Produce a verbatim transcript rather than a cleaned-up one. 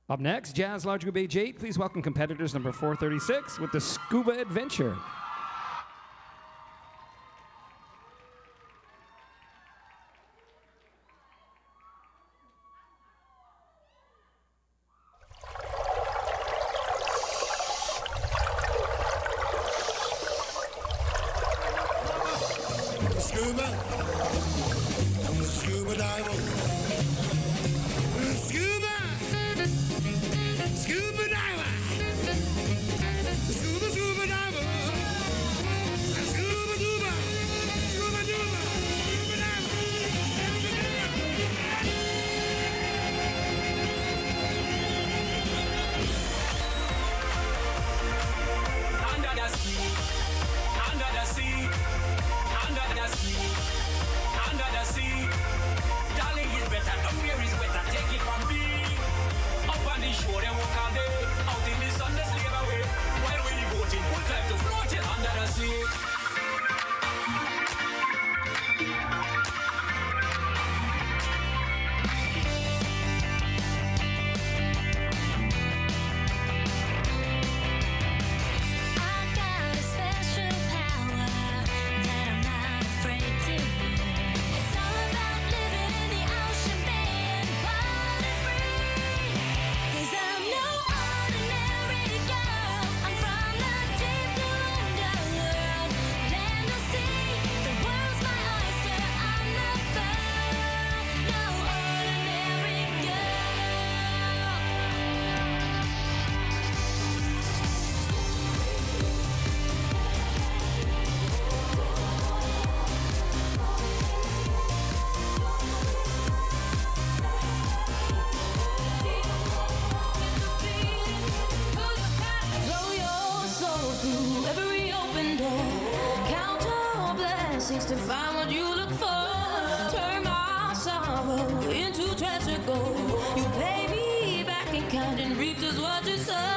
Up next, Jazz Large Group Age eight. Please welcome competitors number four thirty-six with the Scuba Adventure. Scuba, scuba diver, scuba, scuba diver, scuba, scuba diver, scuba, scuba, scuba, scuba, scuba diver. Under the sea, under the sea, under the sea, under the sea. Darling is better, the fear is better, take it from me. Up on the shore, they walk all day. Out in the sun, they slave away. While we devoting full time to floating under the sea. To find what you look for, turn my sorrow into treasure gold. You pay me back in kind and reap just what you sow.